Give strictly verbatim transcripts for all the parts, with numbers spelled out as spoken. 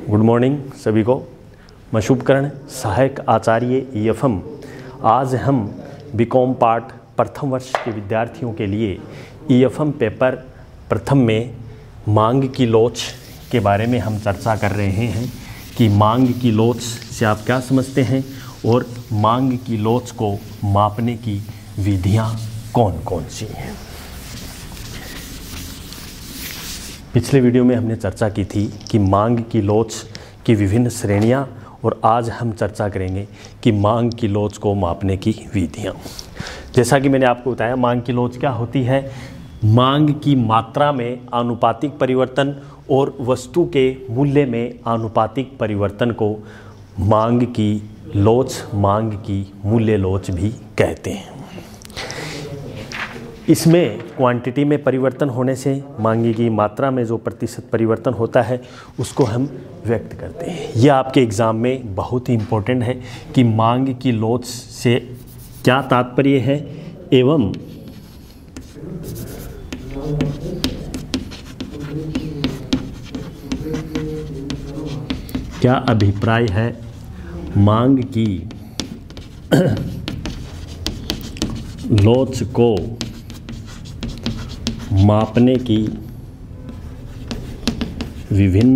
Good morning सभी को। मैं शुभकरण सहायक आचार्य ई एफ एम। आज हम बीकॉम पार्ट प्रथम वर्ष के विद्यार्थियों के लिए ई एफ एम पेपर प्रथम में मांग की लोच के बारे में हम चर्चा कर रहे हैं कि मांग की लोच से आप क्या समझते हैं और मांग की लोच को मापने की विधियां कौन कौन सी हैं। पिछले वीडियो में हमने चर्चा की थी कि मांग की लोच की विभिन्न श्रेणियां, और आज हम चर्चा करेंगे कि मांग की लोच को मापने की विधियां। जैसा कि मैंने आपको बताया, मांग की लोच क्या होती है। मांग की मात्रा में आनुपातिक परिवर्तन और वस्तु के मूल्य में आनुपातिक परिवर्तन को मांग की लोच, मांग की मूल्य लोच भी कहते हैं। इसमें क्वांटिटी में परिवर्तन होने से मांगी की मात्रा में जो प्रतिशत परिवर्तन होता है उसको हम व्यक्त करते हैं। यह आपके एग्ज़ाम में बहुत ही इम्पोर्टेंट है कि मांग की लोच से क्या तात्पर्य है एवं क्या अभिप्राय है मांग की लोच को मापने की विभिन्न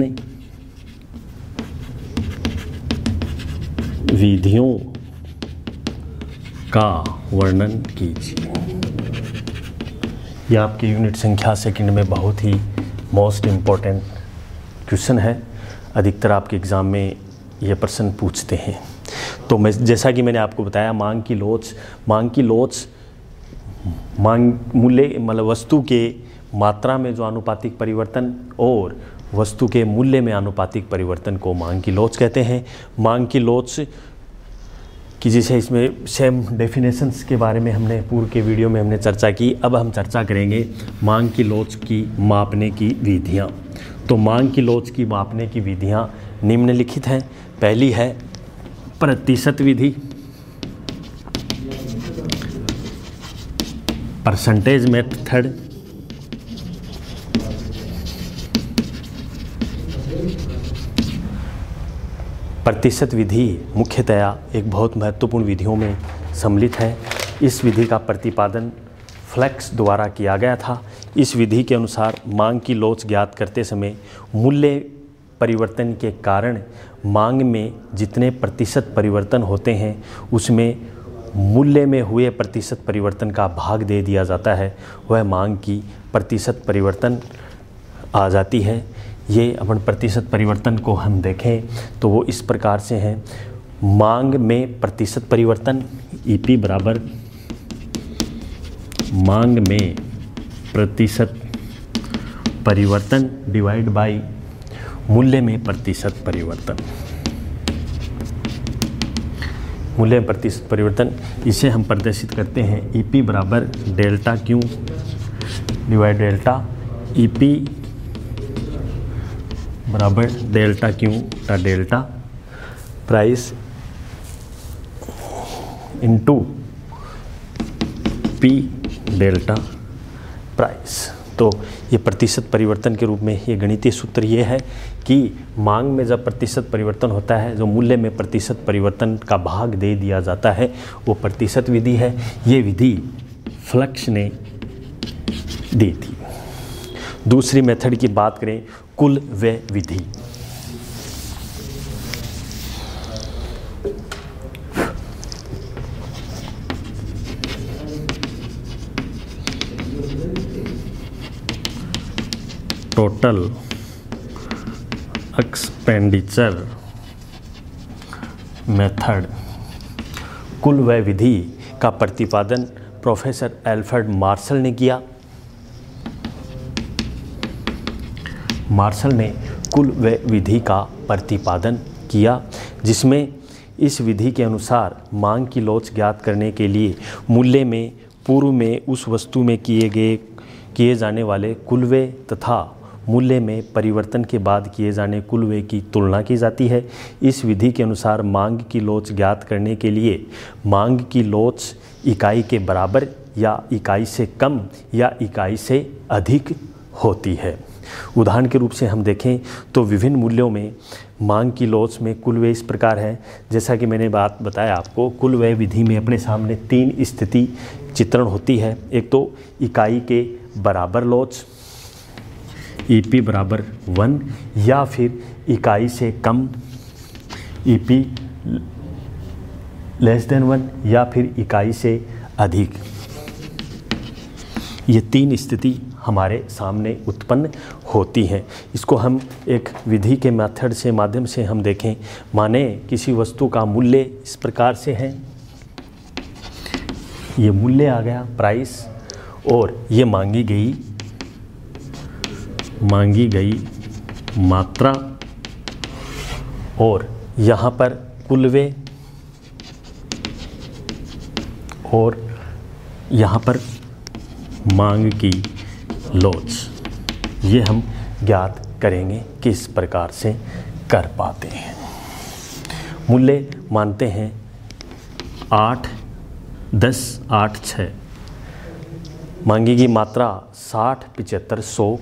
विधियों का वर्णन कीजिए। यह आपके यूनिट संख्या सेकंड में बहुत ही मोस्ट इम्पोर्टेंट क्वेश्चन है। अधिकतर आपके एग्ज़ाम में यह प्रश्न पूछते हैं। तो मैं जैसा कि मैंने आपको बताया, मांग की लोच मांग की लोच मांग मूल्य मतलब वस्तु के मात्रा में जो आनुपातिक परिवर्तन और वस्तु के मूल्य में आनुपातिक परिवर्तन को मांग की लोच कहते हैं। मांग की लोच की जैसे इसमें सेम डेफिनेशंस के बारे में हमने पूर्व के वीडियो में हमने चर्चा की। अब हम चर्चा करेंगे मांग की लोच की मापने की विधियाँ। तो मांग की लोच की मापने की विधियाँ निम्नलिखित हैं। पहली है प्रतिशत विधि, परसेंटेज मेथड, प्रतिशत विधि मुख्यतया एक बहुत महत्वपूर्ण विधियों में सम्मिलित है। इस विधि का प्रतिपादन फ्लेक्स द्वारा किया गया था। इस विधि के अनुसार मांग की लोच ज्ञात करते समय मूल्य परिवर्तन के कारण मांग में जितने प्रतिशत परिवर्तन होते हैं उसमें मूल्य में हुए प्रतिशत परिवर्तन का भाग दे दिया जाता है, वह मांग की प्रतिशत परिवर्तन आ जाती है। ये अपन प्रतिशत परिवर्तन को हम देखें तो वो इस प्रकार से हैं। मांग में प्रतिशत परिवर्तन ई पी बराबर मांग में प्रतिशत परिवर्तन डिवाइड बाई मूल्य में प्रतिशत परिवर्तन। मूल्य में प्रतिशत परिवर्तन इसे हम प्रदर्शित करते हैं ई पी बराबर delta Q divide delta. E P बराबर डेल्टा क्यू का delta price into P delta price. तो ये प्रतिशत परिवर्तन के रूप में ये गणितीय सूत्र ये है कि मांग में जब प्रतिशत परिवर्तन होता है, जो मूल्य में प्रतिशत परिवर्तन का भाग दे दिया जाता है वो प्रतिशत विधि है। ये विधि फ्लेक्स ने दी थी। दूसरी मेथड की बात करें, कुल व्यय विधि। Total expenditure method. कुल व्यय विधि का प्रतिपादन प्रोफेसर एल्फ्रेड मार्शल ने किया। मार्शल ने कुल व्यय विधि का प्रतिपादन किया, जिसमें इस विधि के अनुसार मांग की लोच ज्ञात करने के लिए मूल्य में पूर्व में उस वस्तु में किए गए किए जाने वाले कुल व्यय तथा मूल्य में परिवर्तन के बाद किए जाने कुल व्यय की तुलना की जाती है। इस विधि के अनुसार मांग की लोच ज्ञात करने के लिए मांग की लोच इकाई के बराबर या इकाई से कम या इकाई से अधिक होती है। उदाहरण के रूप से हम देखें तो विभिन्न मूल्यों में मांग की लॉस में कुल व्यय इस प्रकार है। जैसा कि मैंने बात बताया आपको, कुल व्यय विधि में अपने सामने तीन स्थिति चित्रण होती है। एक तो इकाई के बराबर लॉस ईपी बराबर वन, या फिर इकाई से कम ईपी लेस देन वन, या फिर इकाई से अधिक। ये तीन स्थिति हमारे सामने उत्पन्न होती हैं। इसको हम एक विधि के मेथड से माध्यम से हम देखें। माने किसी वस्तु का मूल्य इस प्रकार से है, ये मूल्य आ गया प्राइस, और ये मांगी गई मांगी गई मात्रा, और यहाँ पर कुल व्यय, और यहाँ पर मांग की लॉस। ये हम ज्ञात करेंगे किस प्रकार से कर पाते हैं। मूल्य मानते हैं आठ, दस, आठ, छः। मांगी की मात्रा साठ, पिचहत्तर, सौ।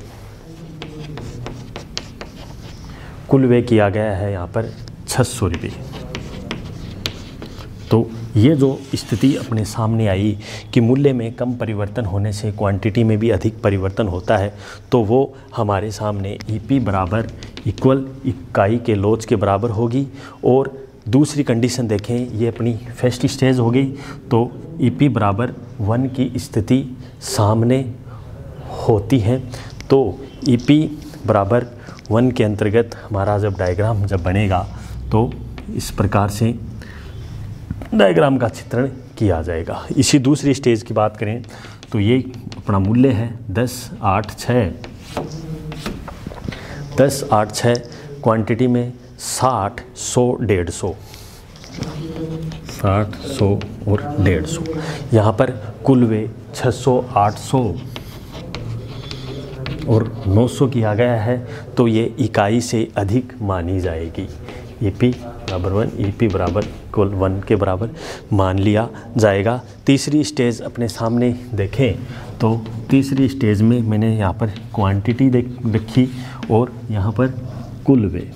कुल व्यय किया गया है यहाँ पर छः सौ रुपये। तो ये जो स्थिति अपने सामने आई कि मूल्य में कम परिवर्तन होने से क्वांटिटी में भी अधिक परिवर्तन होता है, तो वो हमारे सामने ईपी बराबर इक्वल इकाई के लॉस के बराबर होगी। और दूसरी कंडीशन देखें, ये अपनी फर्स्ट स्टेज हो गई, तो ईपी बराबर वन की स्थिति सामने होती है। तो ईपी बराबर वन के अंतर्गत हमारा जब डायग्राम जब बनेगा तो इस प्रकार से डायग्राम का चित्रण किया जाएगा। इसी दूसरी स्टेज की बात करें तो ये अपना मूल्य है दस, आठ, छः। दस, आठ, छः क्वांटिटी में साठ, सौ, डेढ़ सौ, साठ, सौ और डेढ़ सौ। यहाँ पर कुल व्यय छः सौ, आठ सौ और नौ सौ किया गया है, तो ये इकाई से अधिक मानी जाएगी। ईपी बराबर वन, ईपी बराबर कुल वन के बराबर मान लिया जाएगा। तीसरी स्टेज अपने सामने देखें तो तीसरी स्टेज में मैंने यहाँ पर क्वांटिटी देख रखी और यहाँ पर कुल व्यय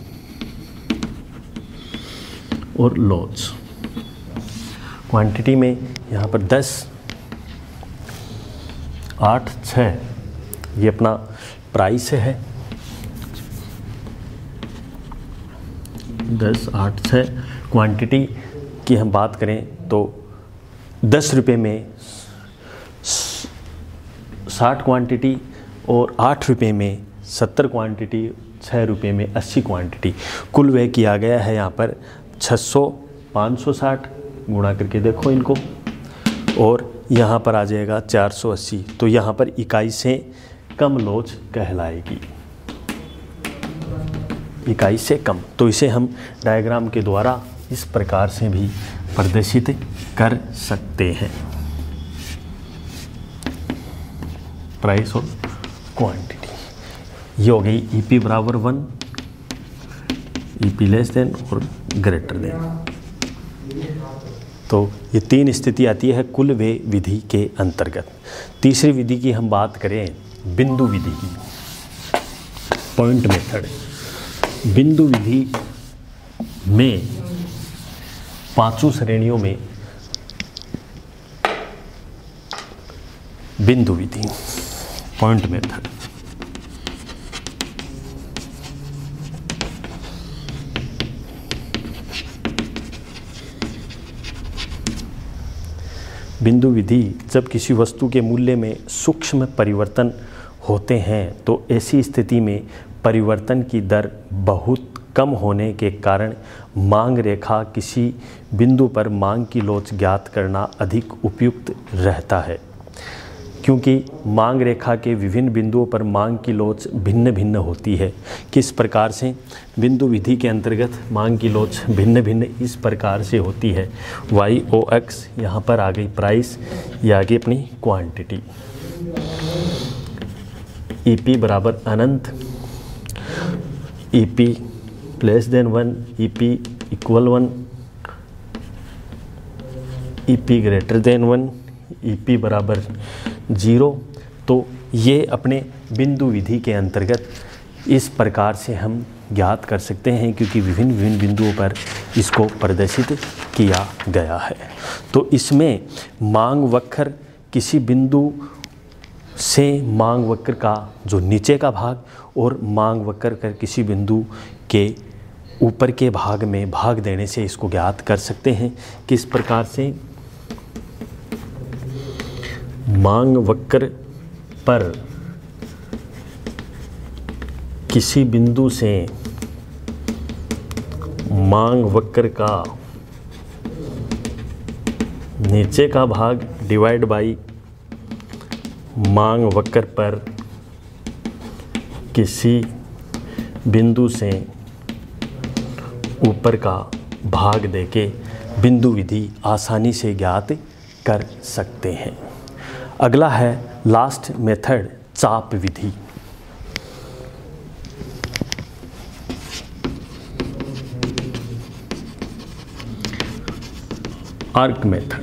और लॉस। क्वांटिटी में यहाँ पर दस, आठ, छः ये अपना प्राइस है। दस, आठ, छः क्वांटिटी की हम बात करें तो दस रुपये में साठ क्वांटिटी और आठ रुपये में सत्तर क्वांटिटी, छः रुपये में अस्सी क्वांटिटी। कुल व्यय किया गया है यहाँ पर छः सौ, पाँच सौ साठ गुणा करके देखो इनको, और यहाँ पर आ जाएगा चार सौ अस्सी। तो यहाँ पर इकाई से कम लॉस कहलाएगी, इकाई से कम। तो इसे हम डायग्राम के द्वारा इस प्रकार से भी प्रदर्शित कर सकते हैं, प्राइस और क्वांटिटी। ये हो गई ईपी बराबर वन, ईपी लेस देन और ग्रेटर देन। तो ये तीन स्थिति आती है कुल व्यय विधि के अंतर्गत। तीसरी विधि की हम बात करें बिंदु विधि की, पॉइंट मेथड। बिंदु विधि में पांचों श्रेणियों में बिंदु विधि, पॉइंट मेथड। बिंदु विधि जब किसी वस्तु के मूल्य में सूक्ष्म परिवर्तन होते हैं तो ऐसी स्थिति में परिवर्तन की दर बहुत कम होने के कारण मांग रेखा किसी बिंदु पर मांग की लॉस ज्ञात करना अधिक उपयुक्त रहता है, क्योंकि मांग रेखा के विभिन्न बिंदुओं पर मांग की लॉस भिन्न भिन्न होती है। किस प्रकार से? बिंदु विधि के अंतर्गत मांग की लॉस भिन्न भिन्न इस प्रकार से होती है। वाई ओ एक्स यहाँ पर आ गई प्राइस, ये आ गई अपनी क्वांटिटी। ईपी बराबर अनंत, EP less than one, EP equal one, EP greater than one, EP बराबर जीरो। तो ये अपने बिंदु विधि के अंतर्गत इस प्रकार से हम ज्ञात कर सकते हैं, क्योंकि विभिन्न विभिन्न बिंदुओं पर इसको प्रदर्शित किया गया है। तो इसमें मांग वक्र किसी बिंदु से मांग वक्र का जो नीचे का भाग और मांग वक्र कर किसी बिंदु के ऊपर के भाग में भाग देने से इसको ज्ञात कर सकते हैं। किस प्रकार से? मांग वक्र पर किसी बिंदु से मांग वक्र का नीचे का भाग डिवाइड बाई मांग वक्र पर किसी बिंदु से ऊपर का भाग देके बिंदु विधि आसानी से ज्ञात कर सकते हैं। अगला है लास्ट मेथड, चाप विधि। Arc method.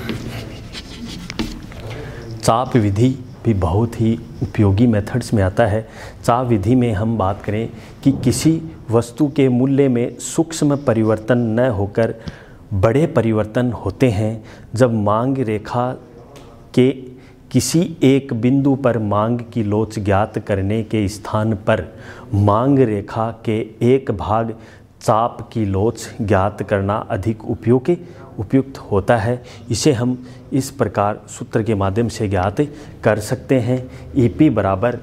चाप विधि भी बहुत ही उपयोगी मेथड्स में आता है। चाप विधि में हम बात करें कि किसी वस्तु के मूल्य में सूक्ष्म परिवर्तन न होकर बड़े परिवर्तन होते हैं जब मांग रेखा के किसी एक बिंदु पर मांग की लोच ज्ञात करने के स्थान पर मांग रेखा के एक भाग चाप की लोच ज्ञात करना अधिक उपयोगी उपयुक्त होता है। इसे हम इस प्रकार सूत्र के माध्यम से ज्ञात कर सकते हैं। ई पी बराबर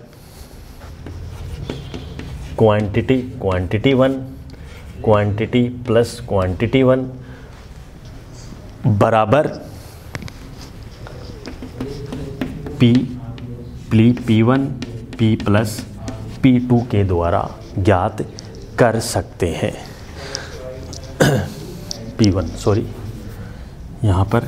quantity quantity one quantity plus quantity one बराबर पी प्ली P one P plus P two के द्वारा ज्ञात कर सकते हैं। पी वन सॉरी यहाँ पर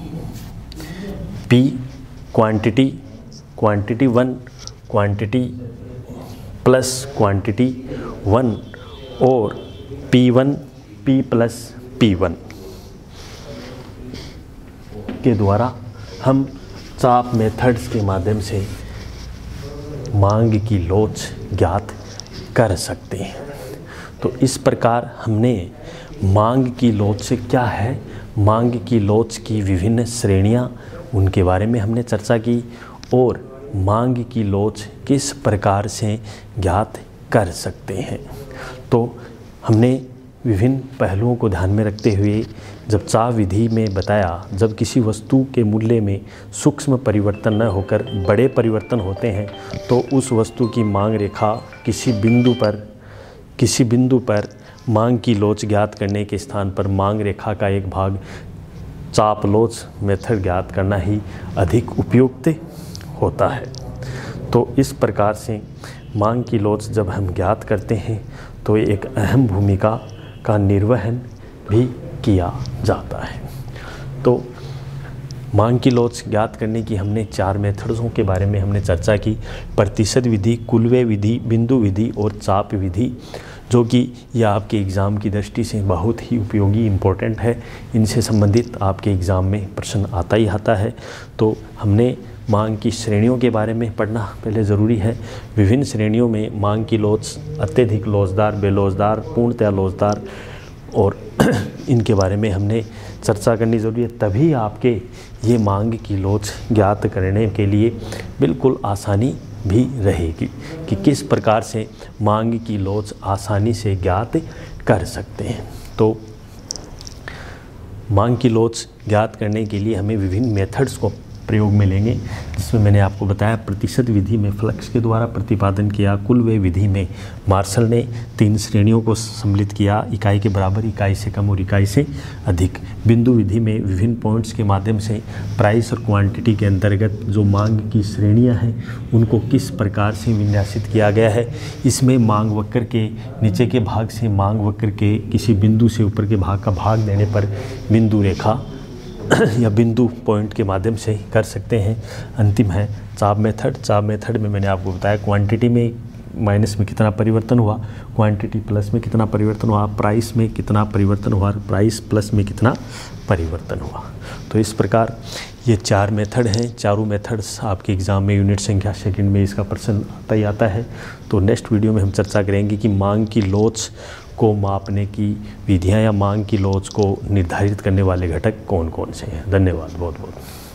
P quantity quantity one quantity plus quantity one और P one P plus P one के द्वारा हम चाप मेथड्स के माध्यम से मांग की लोच ज्ञात कर सकते हैं। तो इस प्रकार हमने मांग की लोच से क्या है, मांग की लोच की विभिन्न श्रेणियां, उनके बारे में हमने चर्चा की और मांग की लोच किस प्रकार से ज्ञात कर सकते हैं। तो हमने विभिन्न पहलुओं को ध्यान में रखते हुए जब चाप विधि में बताया, जब किसी वस्तु के मूल्य में सूक्ष्म परिवर्तन न होकर बड़े परिवर्तन होते हैं तो उस वस्तु की मांग रेखा किसी बिंदु पर किसी बिंदु पर मांग की लोच ज्ञात करने के स्थान पर मांग रेखा का एक भाग चाप लोच मेथड ज्ञात करना ही अधिक उपयुक्त होता है। तो इस प्रकार से मांग की लोच जब हम ज्ञात करते हैं तो एक अहम भूमिका का निर्वहन भी किया जाता है। तो मांग की लोच ज्ञात करने की हमने चार मेथड्सों के बारे में हमने चर्चा की, प्रतिशत विधि, कुलवे विधि, बिंदु विधि और चाप विधि, जो कि यह आपके एग्ज़ाम की दृष्टि से बहुत ही उपयोगी इम्पोर्टेंट है। इनसे संबंधित आपके एग्ज़ाम में प्रश्न आता ही आता है। तो हमने मांग की श्रेणियों के बारे में पढ़ना पहले ज़रूरी है। विभिन्न श्रेणियों में मांग की लोच अत्यधिक लोचदार, बेलोचदार, पूर्णतया लोचदार और इनके बारे में हमने चर्चा करनी ज़रूरी है। तभी आपके ये मांग की लोच ज्ञात करने के लिए बिल्कुल आसानी भी रहेगी कि किस प्रकार से मांग की लोच आसानी से ज्ञात कर सकते हैं। तो मांग की लोच ज्ञात करने के लिए हमें विभिन्न मेथड्स को प्रयोग में लेंगे, जिसमें मैंने आपको बताया प्रतिशत विधि में फ्लक्स के द्वारा प्रतिपादन किया, कुलवे विधि में मार्शल ने तीन श्रेणियों को सम्मिलित किया, इकाई के बराबर, इकाई से कम और इकाई से अधिक। बिंदु विधि में विभिन्न पॉइंट्स के माध्यम से प्राइस और क्वांटिटी के अंतर्गत जो मांग की श्रेणियां हैं उनको किस प्रकार से विन्यासित किया गया है। इसमें मांग वक्र के नीचे के भाग से मांग वक्र के किसी बिंदु से ऊपर के भाग का भाग देने पर बिंदु रेखा या बिंदु पॉइंट के माध्यम से कर सकते हैं। अंतिम है चाप मेथड। चाप मेथड में मैंने आपको बताया क्वांटिटी में माइनस में कितना परिवर्तन हुआ, क्वांटिटी प्लस में कितना परिवर्तन हुआ, प्राइस में कितना परिवर्तन हुआ, प्राइस प्लस में कितना परिवर्तन हुआ। तो इस प्रकार ये चार मेथड हैं। चारों मेथड्स आपके एग्ज़ाम में यूनिट संख्या सेकंड में इसका प्रश्न आता ही आता है। तो नेक्स्ट वीडियो में हम चर्चा करेंगे कि मांग की लोच को मापने की विधियां या मांग की लोच को निर्धारित करने वाले घटक कौन कौन से हैं। धन्यवाद बहुत बहुत।